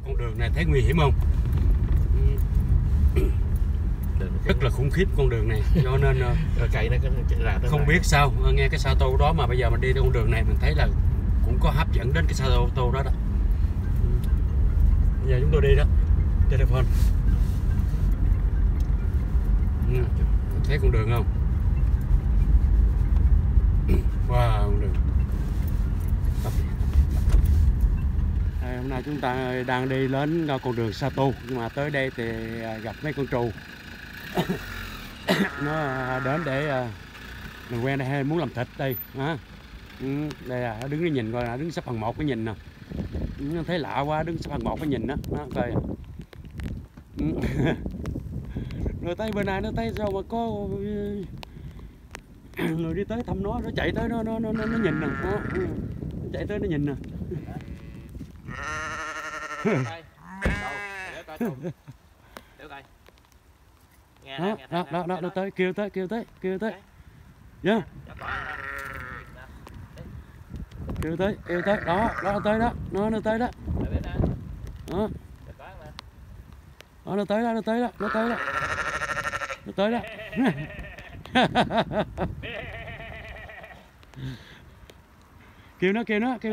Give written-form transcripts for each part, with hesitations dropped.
con đường này thấy nguy hiểm không? Rất là khủng khiếp con đường này, cho nên cày nó không biết sao nghe cái xe ô tô đó mà bây giờ mình đi con đường này mình thấy là cũng có hấp dẫn đến cái xe ô tô đó đó. Bây giờ chúng tôi đi đó, telephone. Thấy con đường không? Wow, con đường. Hôm nay chúng ta đang đi đến con đường Sato, nhưng mà tới đây thì gặp mấy con trù. Nó đến để mình quen đây hay muốn làm thịt đây hả? Đây là đứng để nhìn coi, là đứng xếp phần 1 cái nhìn nè. Nó thấy lạ quá, đứng xếp phần 1 cái nhìn đó, coi. Rồi tới bên này nó thấy sao mà có người đi tới thăm nó chạy tới nó nhìn nè, nó chạy tới nó nhìn nè. Đó nó tới kêu tới yeah. Kêu tới đó nó tới đó, nó tới đó đó, nó tới đó kêu nó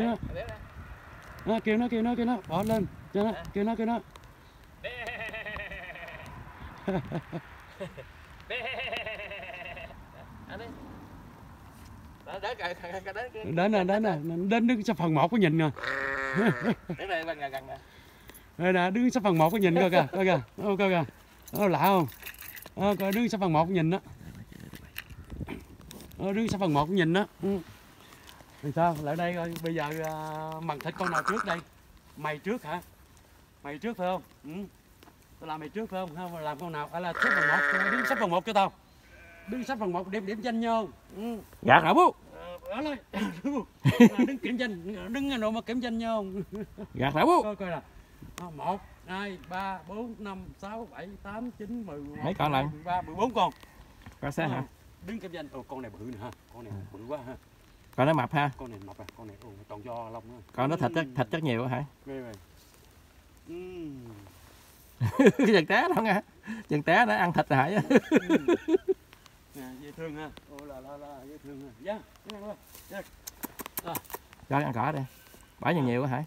bỏ lên cho nó, kêu nó đến đứng sắp phần 1 có nhìn nè. Đây nè, đứng sắp phần 1 có nhìn coi kìa, coi kìa, lạ không? Coi đứng sắp phần 1 nhìn đó, đứng sắp phần 1 nhìn đó. Thì sao lại đây coi, bây giờ mần thịt con nào trước đây? Mày trước hả? Mày trước phải không? Tao làm mày trước phải không? Không làm con nào? Là sắp phần 1, đứng sắp phần 1 cho tao. Đứng sắp phần 1 điểm danh nhau. Gạt hả bố? Ở đây. Đứng kiểm danh, đứng độ mà kiểm danh nhau. Gạt hả bố? Coi là 1, 2, 3, 4, 5, 6, 7, 8, 9, 10, 11, mấy con lần? 13, 14 con. Có xe hả? Đứng kiểm danh. Con này bự nè ha. Con này bự quá ha. Con nó mập ha? Con này mập à, con này toàn do lông nữa. Con nó thịt rất nhiều hả? Ghê rồi. Chừng té đâu nghe. Chừng té nó ăn thịt hại. Dễ thương ha. Dễ thương ha. Dạ. Cho ăn cỏ đi. Bỏ nhiều quá hả?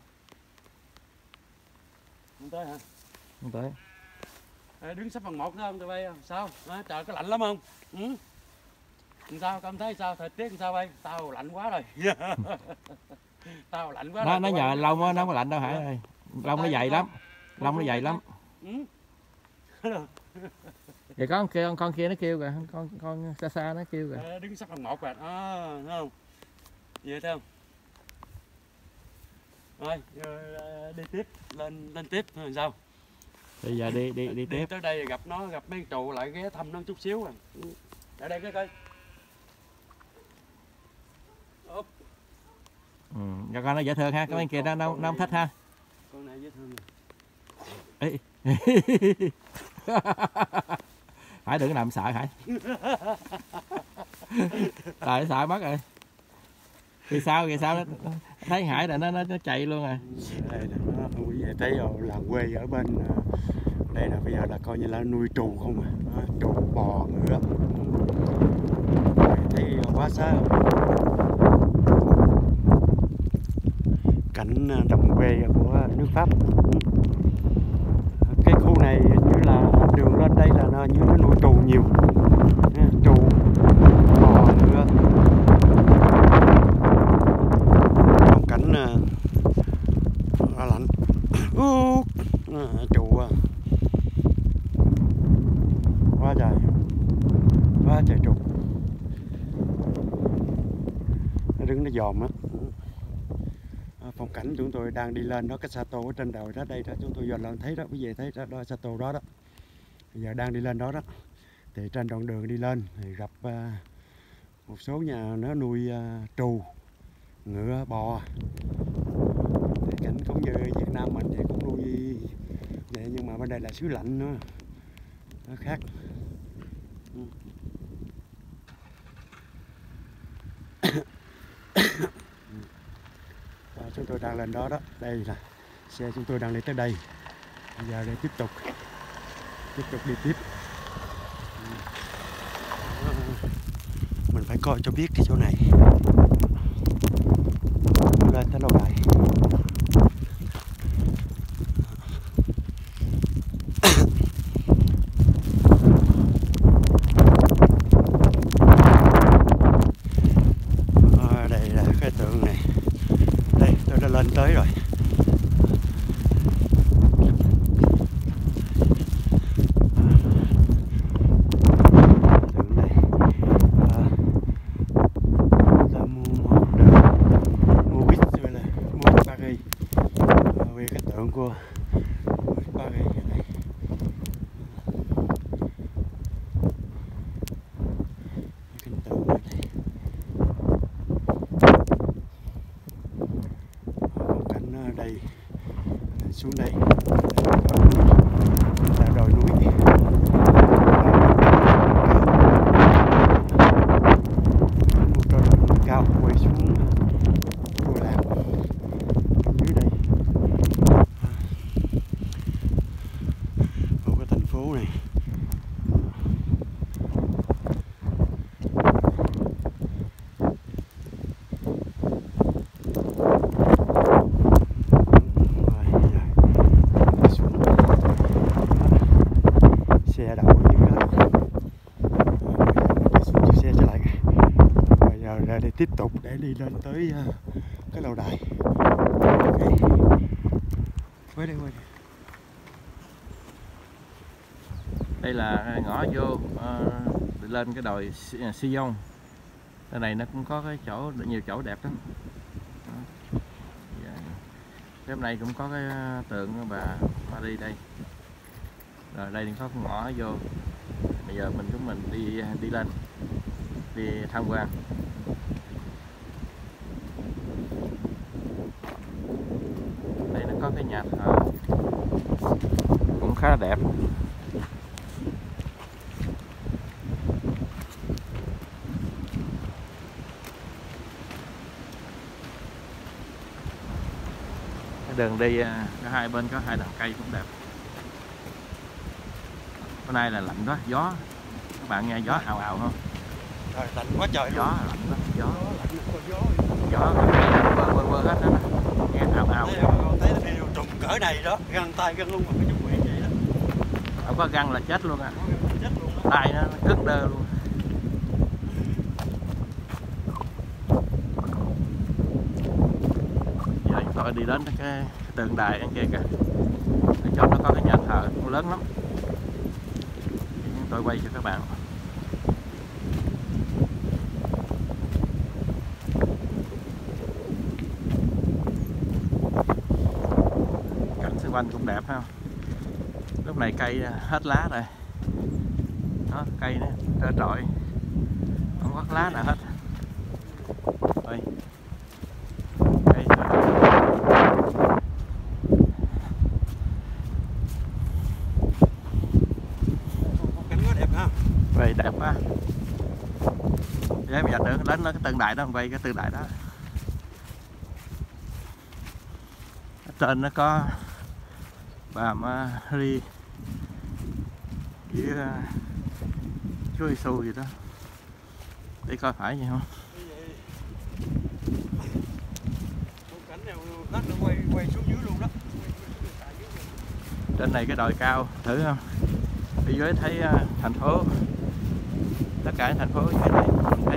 Không tới hả? Không tới. Đứng sắp phần 1 thôi không tụi bay? Sao? Trời có lạnh lắm không? Sao cảm thấy sao? Thời tiết sao bay? Tao lạnh quá rồi. Tao lạnh quá rồi. Nó nhờ lông nó không có lạnh đâu hả? Lông nó dày lắm. Lông nó dày lắm. Vậy con kia nó kêu kìa, con xa nó kêu kìa. Đứng sắp phần 1 rồi. Thấy không? Vậy thấy không? Rồi, đi tiếp, lên tiếp rồi sao? Bây giờ đi tiếp. Tới đây gặp mấy trụ lại ghé thăm nó chút xíu rồi. Ở đây cái coi. Cho con nó dễ thương ha, cái bên kia nó không thích ha. Con này dễ thương. Ê. Hải đừng làm sợ Hải. Tại sợ mất rồi. Vì sao nó thấy Hải là nó chạy luôn rồi. Đây là nó quý vị thấy rồi, làng quê ở bên đây là bây giờ là coi như là nuôi trù không à. Trù, bò, ngựa. Thấy quá xa không? Cảnh đồng quê của nước Pháp. Cái khu này như là đường lên đây là như nó nuôi trù nhiều. Trù, bò, ngựa. Phong cảnh lạnh. Trù quá trời trù. Nó đứng nó dòm á. Phong cảnh chúng tôi đang đi lên đó, cái Sato ở trên đầu đó, đây đó, chúng tôi giờ lần thấy đó, quý vị thấy đó, Sato đó đó. Bây giờ đang đi lên đó đó. Thì trên đoạn đường đi lên thì gặp một số nhà nó nuôi trù, ngựa, bò. Thì cảnh cũng như Việt Nam mình thì cũng nuôi vậy, nhưng mà bên đây là xứ lạnh nữa, nó khác. Chúng tôi đang lên đó đó, đây là xe chúng tôi đang đi tới đây. Bây giờ để tiếp tục đi tiếp. Mình phải coi cho biết cái chỗ này lên tới lâu đài. Đây là cái tượng này. Đây tôi đã lên tới rồi. Của Paris này. Cái tượng này phong cảnh ở đây, xuống đây là đồi núi, một đồi núi cao quay xuống Đà Lạt dưới đây. Thành phố này xe đậu dưới đó. Đi xuống chiếc xe trở lại. Bây giờ ra để tiếp tục để đi lên tới cái lâu đài. Okay. Quay đây. Đây là ngõ vô lên cái đồi Sion. Nơi này nó cũng có cái chỗ, nhiều chỗ đẹp lắm. Cái hôm nay cũng có cái tượng bà Marie đây. Rồi đây có cái ngõ vô. Bây giờ chúng mình đi lên, đi tham quan. Đây nó có cái nhà thờ cũng khá là đẹp. Đường đi có hai bên có hai đàn cây cũng đẹp. Hôm nay là lạnh đó, gió. Các bạn nghe gió ào ào không? Trời, lạnh quá trời. Gió lạnh đó, gió gió quơ hết đó. Nghe ào ào. Thấy nó đi trùng cỡ này đó, găng tay găng luôn mà cái chung quỷ vậy đó. Không có găng là chết luôn à. Chết luôn đó. Tay nó cứng đơ luôn. Giờ chúng tôi đi đến cái tượng đài ăn kia kìa. Ở chỗ nó có cái nhà thờ cũng lớn lắm. Chúng tôi quay cho các bạn. Cảnh xung quanh cũng đẹp ha. Lúc này cây hết lá rồi. Đó, cây nó trơ trọi. Không có lá nào hết. Đây. Cây cảnh nó đẹp ha. vậy đẹp quá. Bây giờ đến cái tượng đài đó, quay cái tượng đài đó. Ở trên nó có bà Marie với Chúa Giêsu gì đó. Để coi phải vậy không? Cảnh này lát nó quay xuống dưới luôn đó. Trên này cái đồi cao thử không? Phía dưới thấy thành phố, tất cả thành phố như thế này thấy.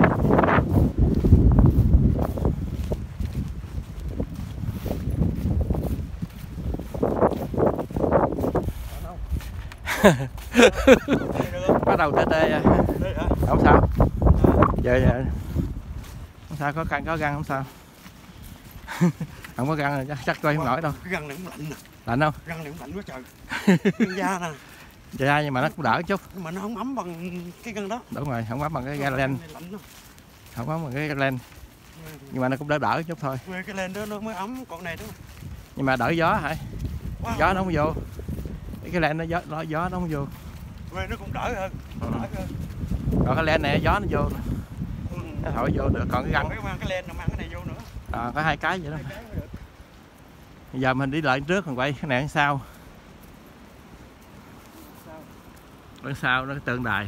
Bắt đầu tê tê không sao. Giờ không sao, có căng có găng không sao. Không có găng là chắc quay không nổi đâu. Cái găng này cũng lạnh nè. Lạnh không? Găng này cũng lạnh quá trời. Da nè. Da nhưng mà nó cũng đỡ chút. Nhưng mà nó không ấm bằng cái găng đó. Đúng rồi, không ấm bằng cái len. Không ấm bằng cái len. Nhưng mà nó cũng đỡ chút thôi. Cái len đó nó mới ấm, còn này đó. Nhưng mà đỡ gió hả? Wow. Gió nó không vô. Cái len nó gió nó không vô. Nó cũng đỡ hơn. Đỡ hơn. Còn cái len này gió nó vô. Nó thổi vô được, còn cái găng cái len nó mang cái này vô nữa. Có hai cái vậy đó. Bây giờ mình đi lại trước mình quay cái này sau. Bên sau nó tượng đài.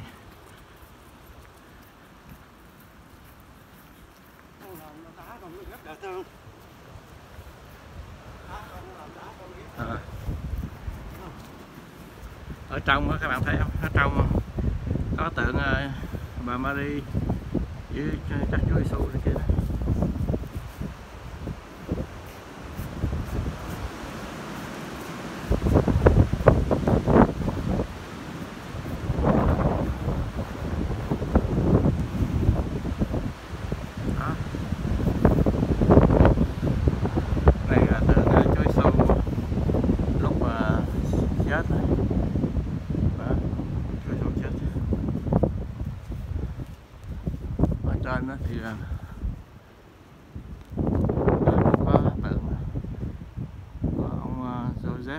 Ở trong đó các bạn thấy không? Ở trong có tượng bà Marie với chắc Chúa Giêsu này kia. Trên đó thì có tượng của ông Joseph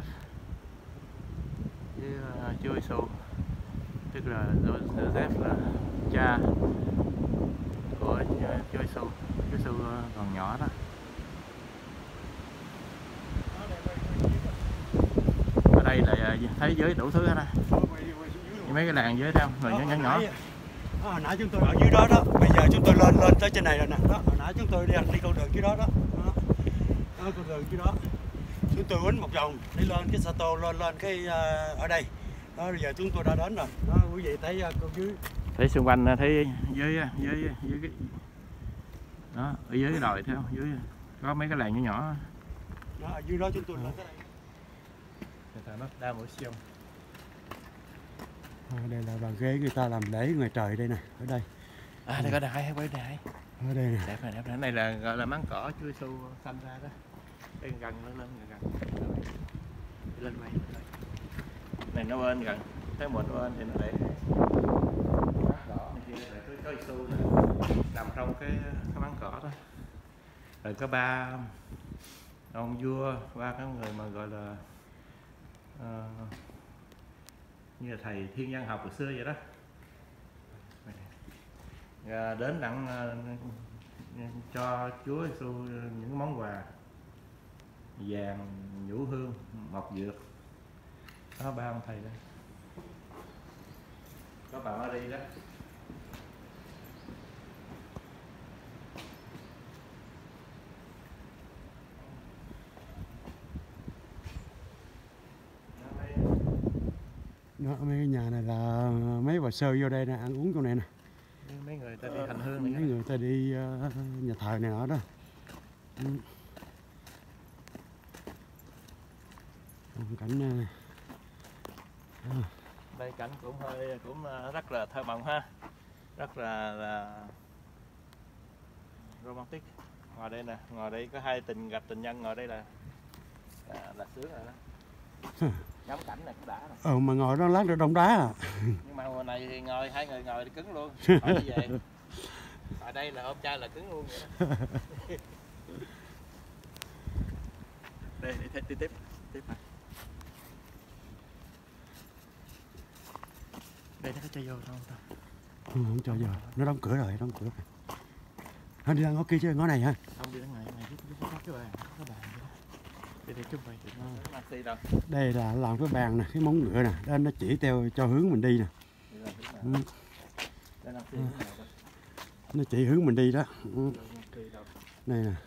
với Chúa Giêsu, tức là Joseph là cha của Chúa Giêsu. Chúa Giêsu còn nhỏ đó. Ở đây là thấy giới đủ thứ hết á, mấy cái làng giới theo người nhỏ nhỏ. Hồi nãy chúng tôi ở dưới đó đó, bây giờ chúng tôi lên tới trên này rồi nè. Đó, hồi nãy chúng tôi đi con đường dưới đó đó. Đó, con đường dưới đó. Chúng tôi quýnh một vòng đi lên cái Sato lên cái ở đây. Đó, bây giờ chúng tôi đã đến rồi. Đó, quý vị thấy con dưới. Thấy xung quanh thấy dưới cái đó, ở dưới cái đồi theo dưới có mấy cái làng nhỏ nhỏ. Đó, ở dưới đó chúng tôi lên tới đây. Người ta nó đa mũi siêu. Đây là bàn ghế người ta làm lễ ngoài trời đây nè, ở đây. Đây có đài, quay đài. Ở đây nè. Đẹp này, đẹp này. Này là gọi là máng cỏ Chúa Giêsu sanh ra đó. Đây gần lên quay. Này nó bên gần, thấy một bên thì nó để đỏ này kia là Chúa Giêsu nằm trong cái máng cỏ đó. Rồi có ba ông vua, ba cái người mà gọi là như là thầy thiên văn học hồi xưa vậy đó, đến đặng cho Chúa Giêsu những món quà vàng, nhũ hương, ngọc dược. Có ba ông thầy đây, có bà Marie đó. Đó, mấy cái nhà này là mấy bà sơ vô đây nè, ăn uống trong này nè. Mấy người ta đi hành hương này, mấy người ta đi nhà thờ này nọ đó. Cảnh đây cảnh cũng rất là thơ mộng ha, rất là romantic. Ngồi đây nè, ngồi đây có hai gặp tình nhân ngồi đây là sướng rồi đó. Ngắm cảnh này cũng đã rồi. Mà ngồi đó lát nữa đông đá à. Nhưng mà mùa này thì hai người ngồi thì cứng luôn. Khỏi đi về. Ở đây là ôm trai là cứng luôn vậy đó. Đây đi tiếp này. Đây nó có cho vô không ta? Không cho vô, nó đóng cửa rồi, đóng cửa. Đi ra ngõ kia chứ, ngõ này hả? Không, đi ra ngoài này có cái bàn, có bàn vậy đó. Đây chụp vậy đây là làm cái bàn nè, cái móng ngựa nè, đó nó chỉ theo cho hướng mình đi nè. Nó chỉ hướng mình đi đó. Đây nè.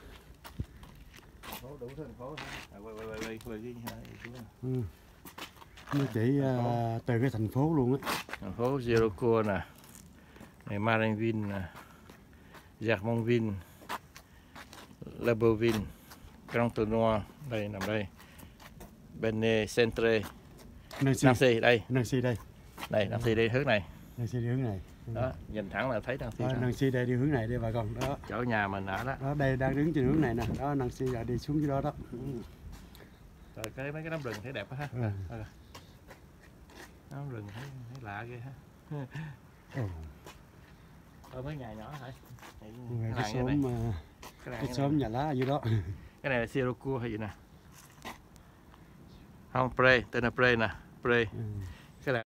Nó chỉ từ cái thành phố luôn á. Thành phố Jericho nè, này Marinville nè, Jacmonville, Lebeauville, Grand Tournoi, đây nằm đây, Benne Centre, Nancy đây, Nancy đây, này Nancy đi hướng này, Nancy đi hướng này. Đó, nhìn thẳng là thấy Nancy. Nancy đây đi hướng này đi bà con đó. Chỗ nhà mình ở đó. Đó đây đang đứng trên hướng này nè, đó Nancy là đi xuống dưới đó đó. Rồi mấy cái đám rừng thấy đẹp quá ha. Đám rừng thấy lạ ghê ha. Mấy nhà nhỏ hả? Cái xóm nhà lá ở dưới đó. Cái này là Sirocco hay gì nè? Không, Pre, tên là Pre nè, Pre.